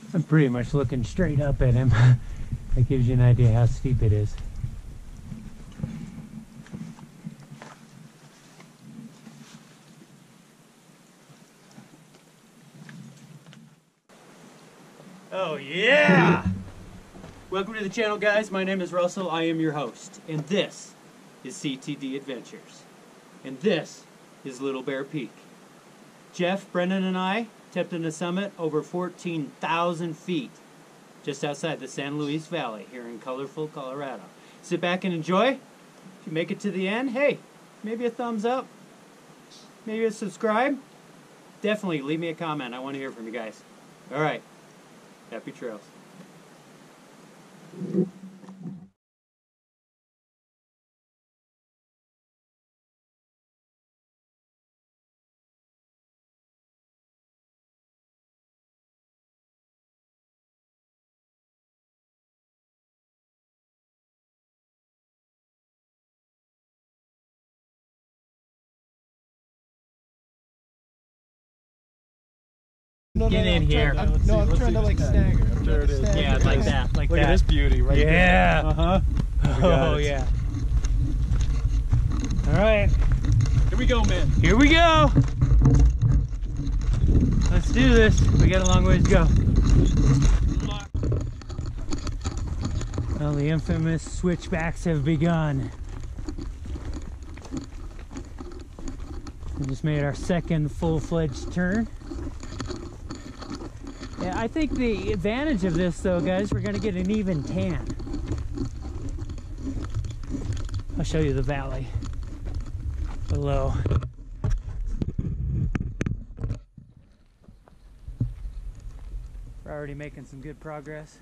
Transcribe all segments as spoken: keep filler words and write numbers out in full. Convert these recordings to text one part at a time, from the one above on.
I'm pretty much looking straight up at him. That gives you an idea how steep it is. Oh yeah! Welcome to the channel, guys. My name is Russell. I am your host. And this is C T D Adventures. And this is Little Bear Peak. Jeff, Brendan, and I attempted the summit over fourteen thousand feet just outside the San Luis Valley here in colorful Colorado. Sit back and enjoy. If you make it to the end, hey, maybe a thumbs up, maybe a subscribe. Definitely leave me a comment. I want to hear from you guys. All right. Happy trails. No, Get no, no, in I'm here. Trying, I'm, no, I'm trying to like stagger. I'm There it is. stagger. Yeah, like that, like Look that. at this beauty right yeah. there. Uh-huh. Oh, oh yeah. All right. Here we go, man. Here we go. Let's do this. We got a long ways to go. Well, the infamous switchbacks have begun. We just made our second full-fledged turn. Yeah, I think the advantage of this, though, guys, we're going to get an even tan. I'll show you the valley below. We're already making some good progress.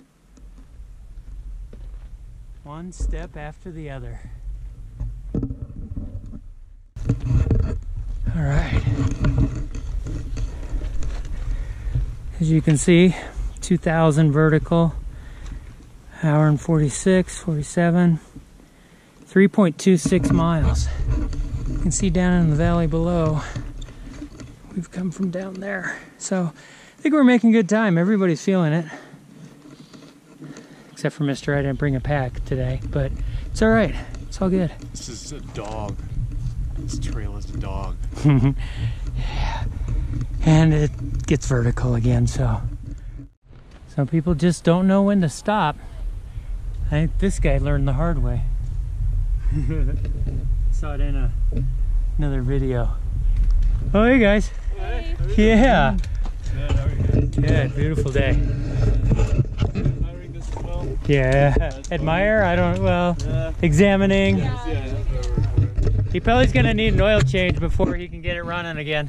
One step after the other. All right. As you can see, two thousand vertical, hour and forty-six, forty-seven, three point two six miles. You can see down in the valley below, we've come from down there. So I think we're making good time. Everybody's feeling it. Except for Mister I didn't bring a pack today, but it's all right. It's all good. This is a dog. This trail is a dog. Yeah. And it gets vertical again, so some people just don't know when to stop. I think this guy learned the hard way. Saw it in a, another video. Oh, hey guys. Hey. Yeah. Good, how are you? Good, beautiful day. Admiring this as well? Yeah. Admire? I don't, well, Yeah. examining. Yeah, that's what we're for. He probably's gonna need an oil change before he can get it running again.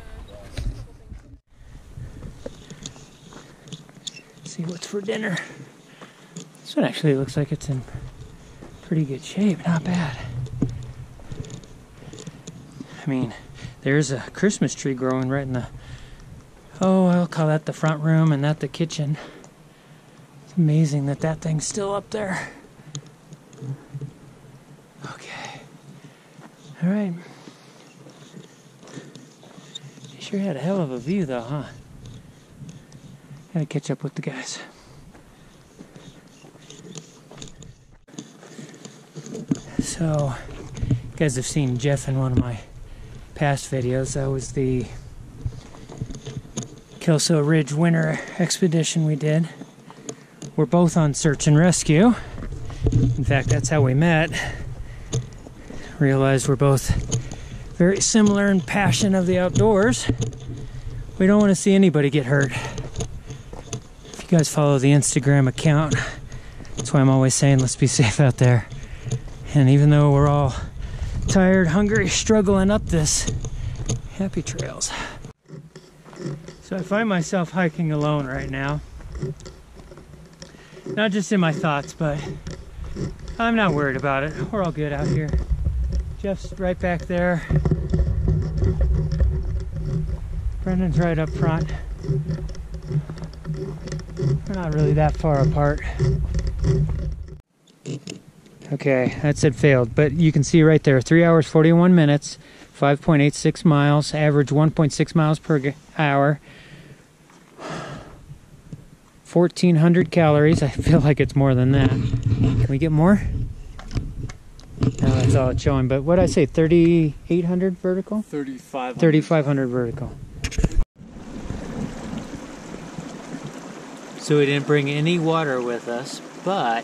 See what's for dinner. This one actually looks like it's in pretty good shape, not bad. I mean, there's a Christmas tree growing right in the, oh, I'll call that the front room and that the kitchen. It's amazing that that thing's still up there. Okay. All right. You sure had a hell of a view though, huh? Gotta catch up with the guys. So, you guys have seen Jeff in one of my past videos. That was the Kelso Ridge winter expedition we did. We're both on search and rescue. In fact, that's how we met. Realized we're both very similar in passion of the outdoors. We don't want to see anybody get hurt. If you guys follow the Instagram account, that's why I'm always saying let's be safe out there. And even though we're all tired, hungry, struggling up this, happy trails. So I find myself hiking alone right now. Not just in my thoughts, but I'm not worried about it. We're all good out here. Jeff's right back there. Brendan's right up front. We're not really that far apart. Okay, that said failed, but you can see right there, three hours, forty-one minutes, five point eight six miles, average one point six miles per hour. fourteen hundred calories. I feel like it's more than that. Can we get more? No, that's all it's showing. But what did I say? thirty-eight hundred vertical? thirty-five hundred. thirty-five hundred vertical. So we didn't bring any water with us, but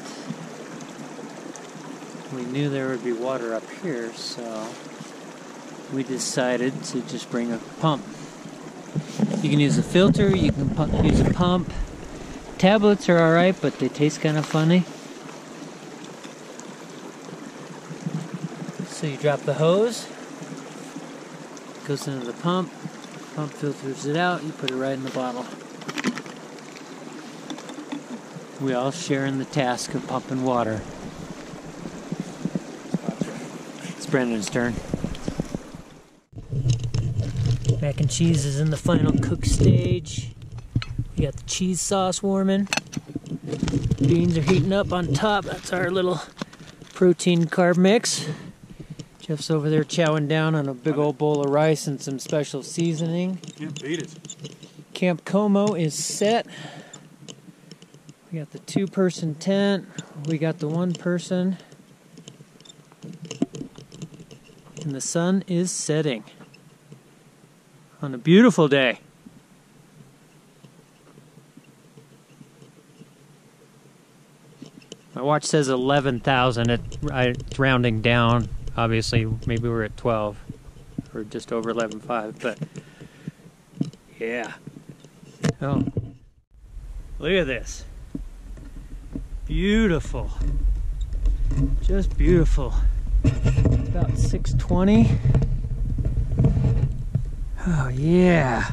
we knew there would be water up here, so we decided to just bring a pump. You can use a filter, you can pu- use a pump. Tablets are alright, but they taste kind of funny. So you drop the hose, goes into the pump, pump filters it out, you put it right in the bottle. We all share in the task of pumping water. It's Brendan's turn. Mac and cheese is in the final cook stage. We got the cheese sauce warming. Beans are heating up on top. That's our little protein carb mix. Jeff's over there chowing down on a big old bowl of rice and some special seasoning. Can't beat it. Camp Como is set. We got the two-person tent. We got the one-person. And the sun is setting on a beautiful day. My watch says eleven thousand. It, it's rounding down. Obviously, maybe we're at twelve or just over eleven five, but yeah. Oh, look at this. Beautiful. Just beautiful. It's about six twenty. Oh yeah.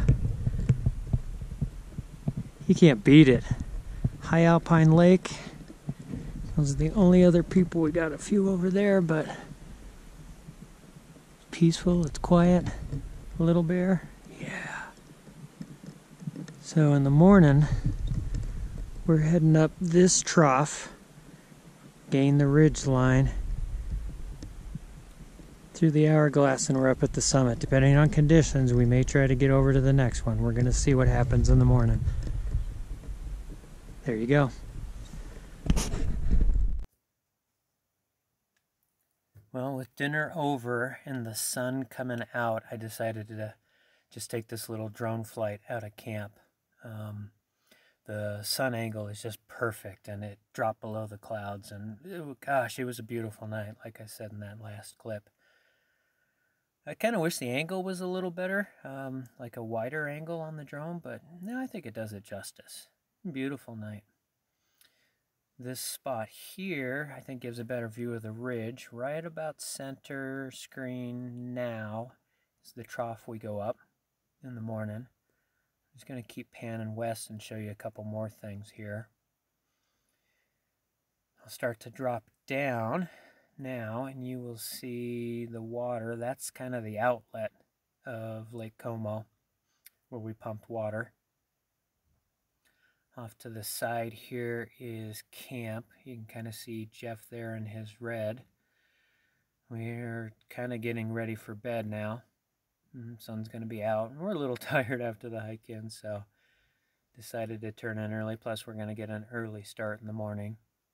You can't beat it. High Alpine Lake. Those are the only other people. We got a few over there, but it's peaceful, it's quiet. Little bear. Yeah. So in the morning, we're heading up this trough, gain the ridge line through the hourglass, and we're up at the summit. Depending on conditions, we may try to get over to the next one. We're going to see what happens in the morning. There you go. Well, with dinner over and the sun coming out, I decided to just take this little drone flight out of camp. Um, the sun angle is just perfect, and it dropped below the clouds, and it, gosh, it was a beautiful night, like I said in that last clip. I kind of wish the angle was a little better, um, like a wider angle on the drone, but no, I think it does it justice. Beautiful night. This spot here, I think, gives a better view of the ridge. Right about center screen now is the trough we go up in the morning. I'm just going to keep panning west and show you a couple more things here. I'll start to drop down now, and you will see the water. That's kind of the outlet of Lake Como, where we pumped water. Off to the side here is camp. You can kind of see Jeff there in his red. We're kind of getting ready for bed now. The sun's going to be out. We're a little tired after the hike in, so decided to turn in early. Plus, we're going to get an early start in the morning.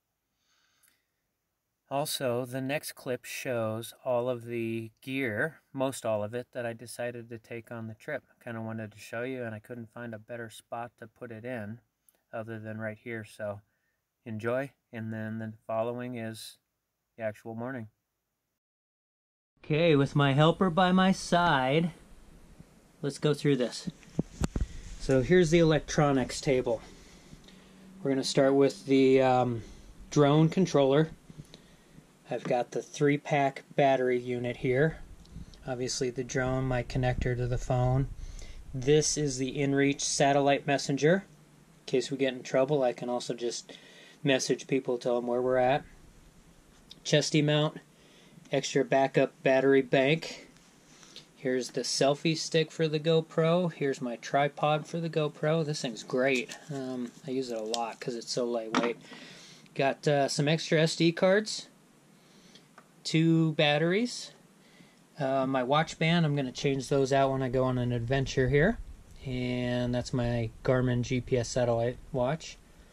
Also, the next clip shows all of the gear, most all of it, that I decided to take on the trip. I kind of wanted to show you, and I couldn't find a better spot to put it in other than right here. So enjoy, and then the following is the actual morning. Okay, with my helper by my side, let's go through this. So here's the electronics table. We're going to start with the um, drone controller. I've got the three pack battery unit here. Obviously the drone, my connector to the phone. This is the inReach satellite messenger. In case we get in trouble, I can also just message people, tell them where we're at. Chesty mount, extra backup battery bank. Here's the selfie stick for the GoPro. Here's my tripod for the GoPro. This thing's great. Um, I use it a lot because it's so lightweight. Got uh, some extra S D cards. Two batteries. Uh, my watch band, I'm going to change those out when I go on an adventure here. And that's my Garmin G P S satellite watch.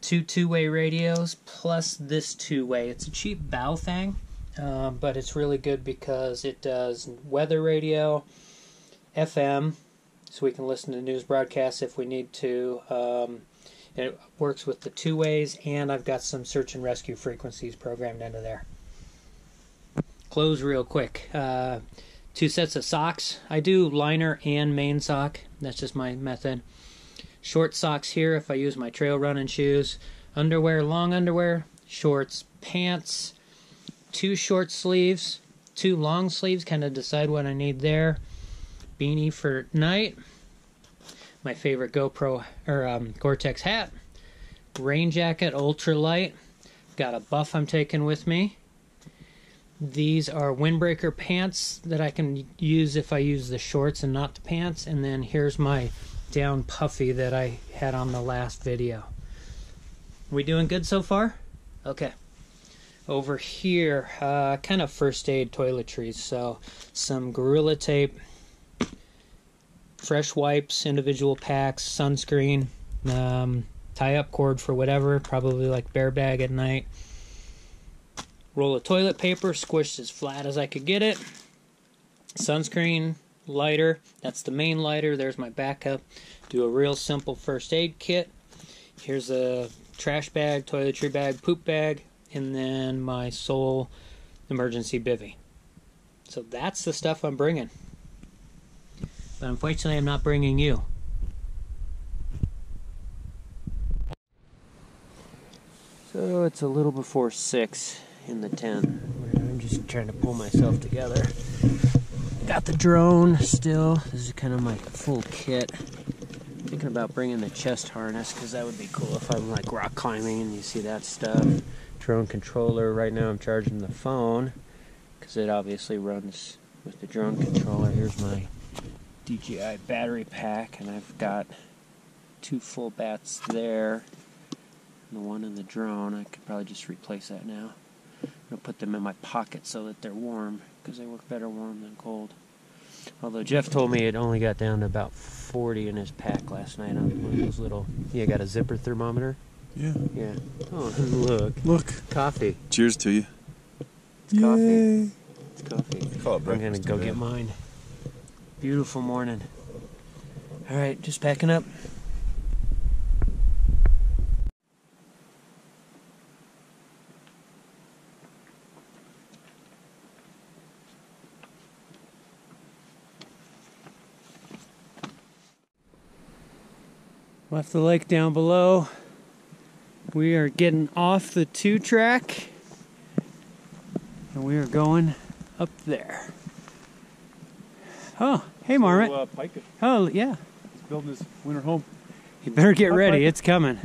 two two-way radios plus this two-way. It's a cheap bow thing, uh, but it's really good because it does weather radio, F M, so we can listen to news broadcasts if we need to. Um, it works with the two ways, and I've got some search and rescue frequencies programmed into there. Close real quick. Uh, two sets of socks. I do liner and main sock. That's just my method. Short socks here if I use my trail running shoes. Underwear, long underwear, shorts, pants, two short sleeves, two long sleeves, kind of decide what I need there. Beanie for night. My favorite GoPro or um, Gore-Tex hat. Rain jacket, ultra light. Got a buff I'm taking with me. These are windbreaker pants that I can use if I use the shorts and not the pants. And then here's my down puffy that I had on the last video. We doing good so far? Okay. Over here, uh, kind of first aid toiletries. So some Gorilla Tape, fresh wipes, individual packs, sunscreen, um, tie-up cord for whatever, probably like bear bag at night. Roll of toilet paper, squished as flat as I could get it. Sunscreen, lighter, that's the main lighter, there's my backup. Do a real simple first aid kit. Here's a trash bag, toiletry bag, poop bag, and then my sole emergency bivvy. So that's the stuff I'm bringing. But unfortunately, I'm not bringing you. So it's a little before six in the tent. I'm just trying to pull myself together. Got the drone still. This is kind of my full kit. Thinking about bringing the chest harness because that would be cool if I'm like rock climbing and you see that stuff. Drone controller. Right now I'm charging the phone because it obviously runs with the drone controller. Here's my D J I battery pack, and I've got two full bats there. And the one in the drone, I could probably just replace that now. I'm going to put them in my pocket so that they're warm, because they work better warm than cold. Although Jeff told me it only got down to about forty in his pack last night on one of those little... Yeah, got a zipper thermometer? Yeah. Yeah. Oh, look. Look. Coffee. Cheers to you. It's coffee. It's coffee. Call it I'm going to go get mine. Beautiful morning. Alright, just packing up. Left the lake down below. We are getting off the two track and we are going up there. Oh, hey Marmot. So, uh, Pike it. Oh, yeah. He's building his winter home. You better get Hi, ready, Pike. it's coming.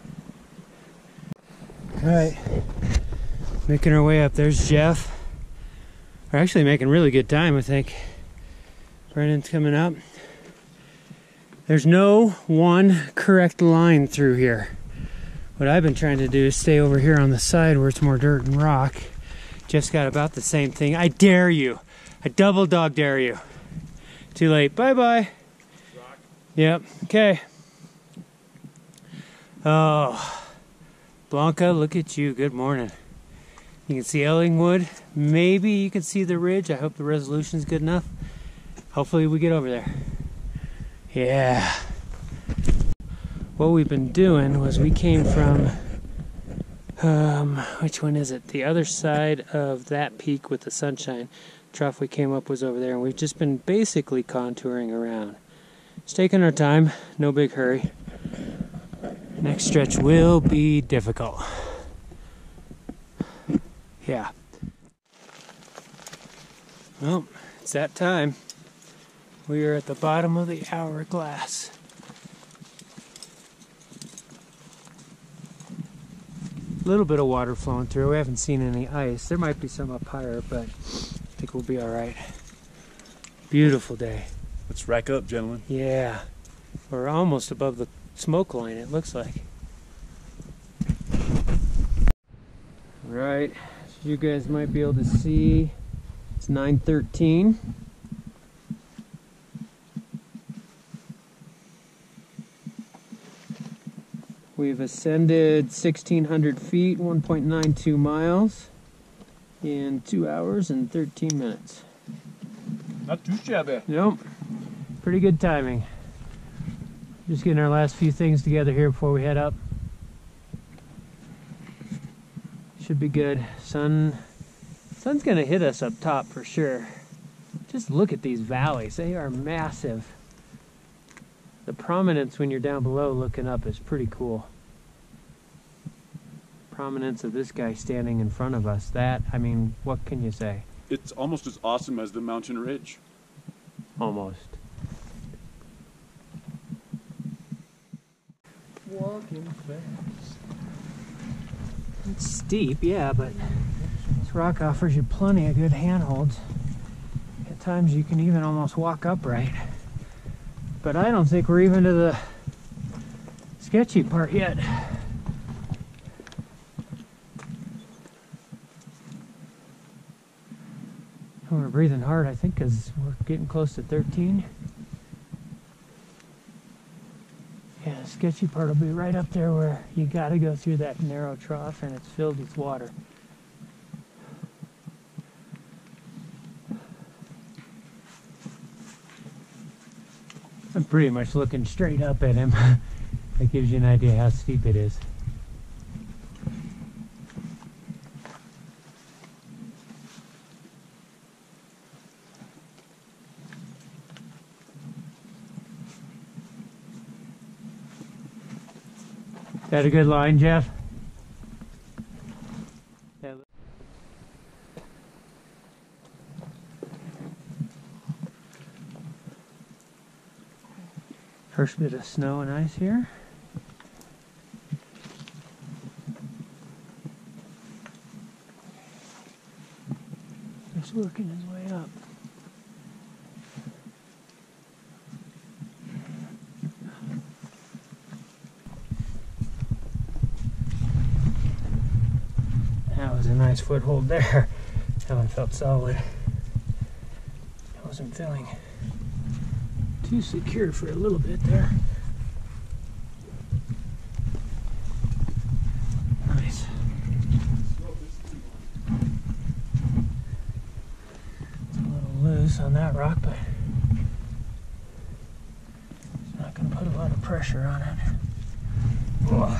Alright, making our way up. There's Jeff. We're actually making really good time, I think. Brennan's coming up. There's no one correct line through here. What I've been trying to do is stay over here on the side where it's more dirt and rock. Just got about the same thing. I dare you. I double dog dare you. Too late. Bye-bye. Yep. Okay. Oh. Blanca, look at you. Good morning. You can see Ellingwood. Maybe you can see the ridge. I hope the resolution's good enough. Hopefully we get over there. Yeah. What we've been doing was we came from, um, which one is it? The other side of that peak with the sunshine. Trough we came up was over there, and we've just been basically contouring around. It's taking our time, no big hurry. Next stretch will be difficult. Yeah. Well, it's that time. We are at the bottom of the hourglass. A little bit of water flowing through. We haven't seen any ice. There might be some up higher, but I think we'll be all right. Beautiful day. Let's rack up, gentlemen. Yeah. We're almost above the smoke line, it looks like. Right. As you guys might be able to see, it's nine thirteen. We've ascended sixteen hundred feet, one point nine two miles, in two hours and thirteen minutes. Not too shabby. Nope. Pretty good timing. Just getting our last few things together here before we head up. Should be good. Sun, sun's gonna hit us up top for sure. Just look at these valleys. They are massive. The prominence when you're down below looking up is pretty cool. Prominence of this guy standing in front of us. That, I mean, what can you say? It's almost as awesome as the mountain ridge. Almost. Walking fast. It's steep, yeah, but this rock offers you plenty of good handholds. At times you can even almost walk upright. But I don't think we're even to the sketchy part yet. We're breathing hard, I think, because we're getting close to thirteen. Yeah, the sketchy part will be right up there where you got to go through that narrow trough and it's filled with water. I'm pretty much looking straight up at him. That gives you an idea how steep it is. Is that a good line, Jeff? First bit of snow and ice here. Just working his way up. That was a nice foothold there. That one felt solid. I wasn't feeling too secure for a little bit there. Nice. It's a little loose on that rock, but it's not going to put a lot of pressure on it. Whoa.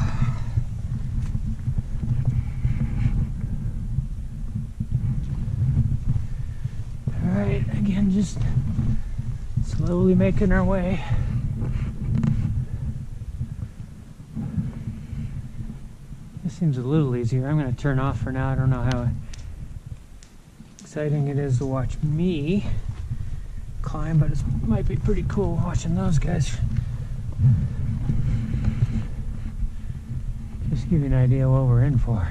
Alright, again, just slowly making our way. This seems a little easier. I'm going to turn off for now. I don't know how exciting it is to watch me climb, but it might be pretty cool watching those guys. Just give you an idea what we're in for.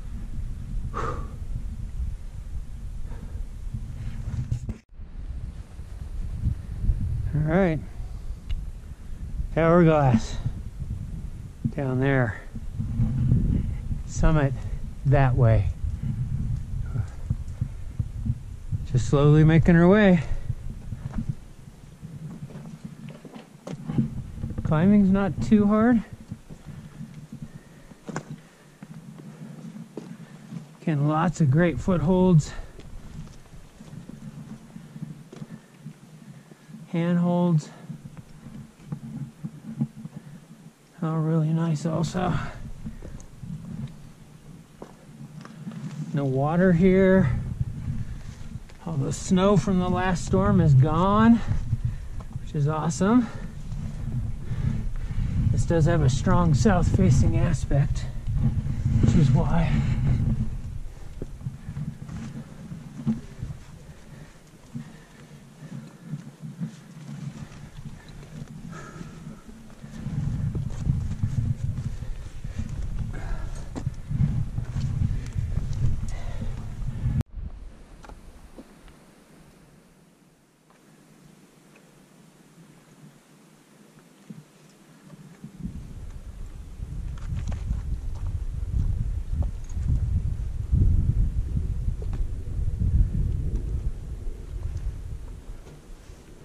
All right, hourglass down there, summit that way. Just slowly making our way. Climbing's not too hard. Getting lots of great footholds. Handholds. Oh, really nice also. No water here. All the snow from the last storm is gone, which is awesome. This does have a strong south-facing aspect, which is why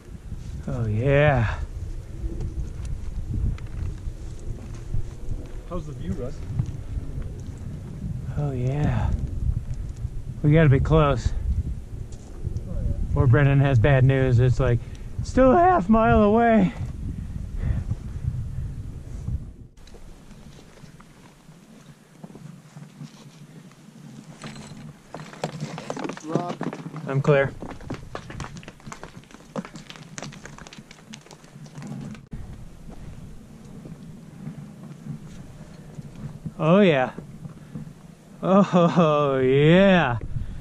Oh yeah. How's the view, Russ? Oh yeah. We gotta be close. Or Brennan has bad news. It's like, still a half mile away. Rock. I'm clear. Oh yeah. Oh yeah.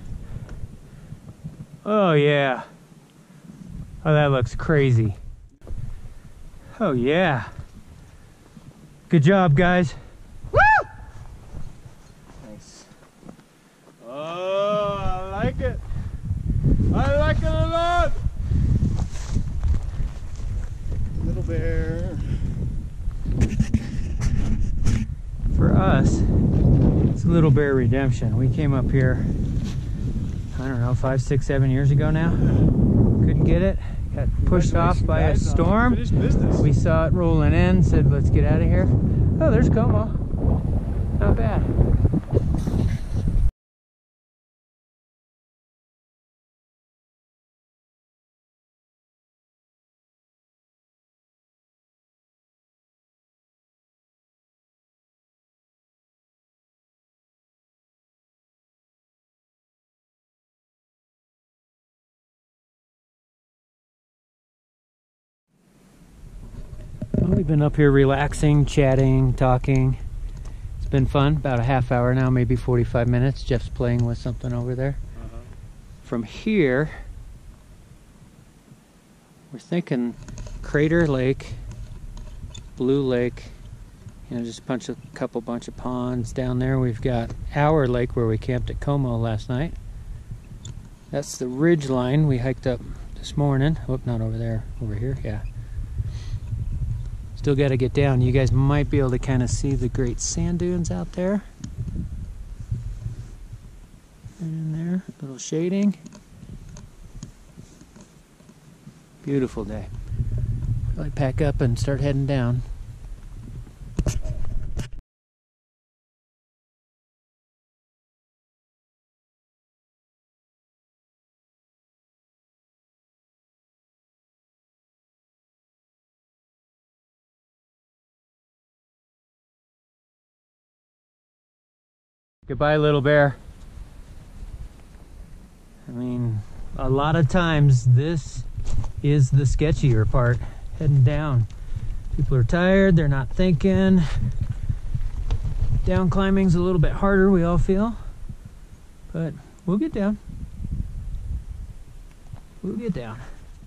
Oh yeah. Oh, that looks crazy. Oh yeah. Good job, guys. Woo! Nice. Oh, I like it. I like it a lot. Little bear. For us, it's Little Bear Redemption. We came up here, I don't know, five, six, seven years ago now. Couldn't get it. Got pushed off by a storm. We saw it rolling in, said, let's get out of here. Oh, there's Como. Not bad. We've been up here relaxing, chatting, talking. It's been fun. About a half hour now, maybe forty-five minutes. Jeff's playing with something over there. Uh-huh. From here, we're thinking Crater Lake, Blue Lake, you know, just a bunch of, couple bunch of ponds down there. We've got our lake where we camped at Como last night. That's the ridge line we hiked up this morning. Oh, not over there, over here, yeah. Still got to get down. You guys might be able to kind of see the great sand dunes out there. And there, a little shading. Beautiful day. Probably pack up and start heading down. Goodbye, Little Bear. I mean, a lot of times this is the sketchier part, heading down. People are tired, they're not thinking. Down climbing's a little bit harder, we all feel. But we'll get down. We'll get down.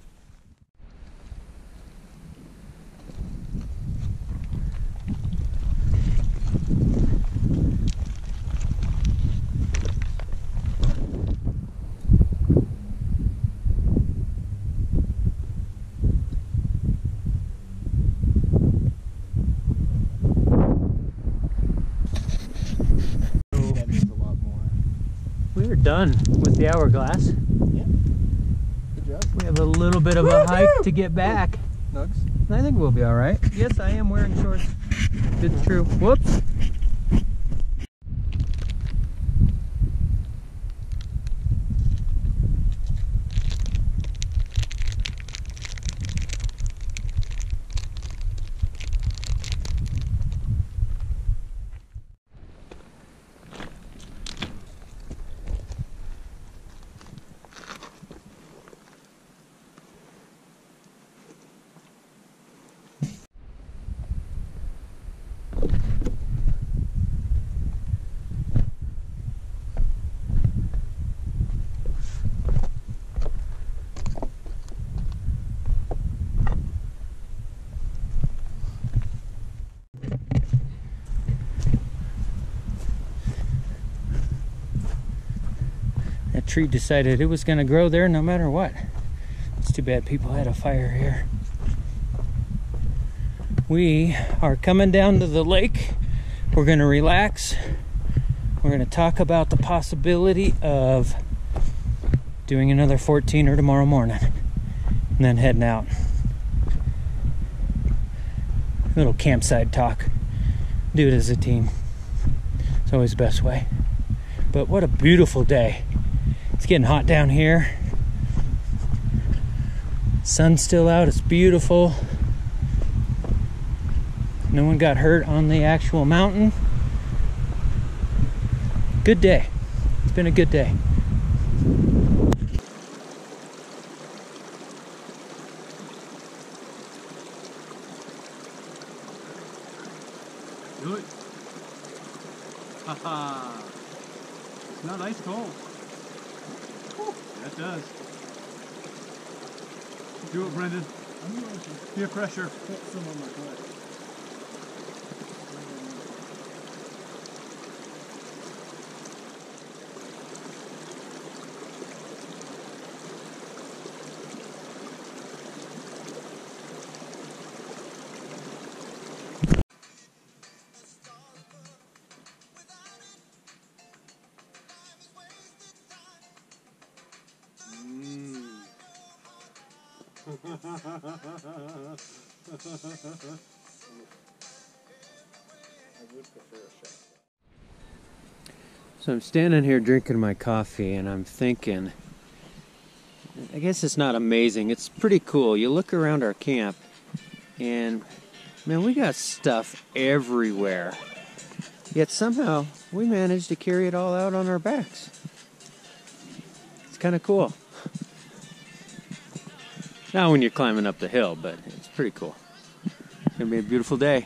We're done with the hourglass. Yeah. Good job. We have a little bit of a hike to get back. Nugs. I think we'll be all right. Yes, I am wearing shorts. It's true. Whoops. That tree decided it was going to grow there no matter what. It's too bad people had a fire here. We are coming down to the lake. We're going to relax. We're going to talk about the possibility of doing another fourteen-er tomorrow morning and then heading out. A little campsite talk. do it as a team. It's always the best way. But what a beautiful day. It's getting hot down here. Sun's still out, it's beautiful. No one got hurt on the actual mountain. Good day. It's been a good day. Do it. Haha. It's not ice cold. Whew, that does. Do it, Brendan. I'm going to peer pressure. Put some on my butt. So I'm standing here drinking my coffee and I'm thinking, I guess it's not amazing, it's pretty cool. You look around our camp and man, we got stuff everywhere. Yet somehow we managed to carry it all out on our backs. It's kind of cool. Not when you're climbing up the hill, but it's pretty cool. It's gonna be a beautiful day.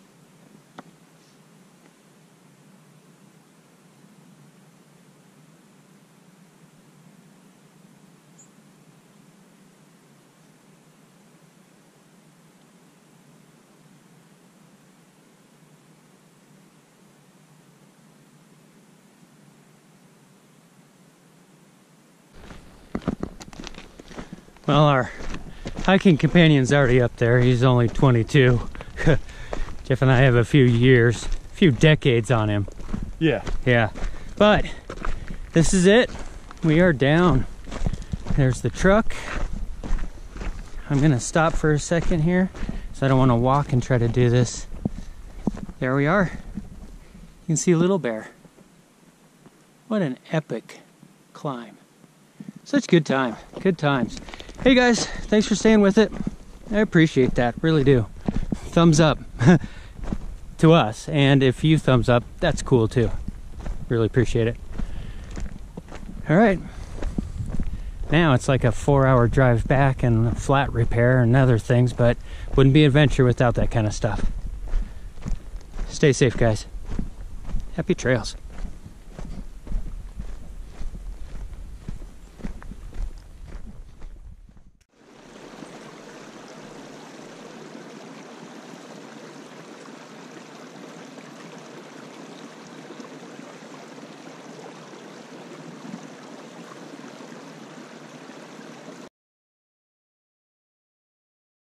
Well, our hiking companion's already up there. He's only twenty-two. Jeff and I have a few years, a few decades on him. Yeah. Yeah. But this is it. We are down. There's the truck. I'm gonna stop for a second here, so I don't want to walk and try to do this. There we are. You can see Little Bear. What an epic climb. Such good time. Good times. Hey guys, thanks for staying with it. I appreciate that, really do. Thumbs up to us, and if you thumbs up, that's cool too. Really appreciate it. All right, now it's like a four hour drive back and a flat repair and other things, but wouldn't be adventure without that kind of stuff. Stay safe, guys. Happy trails.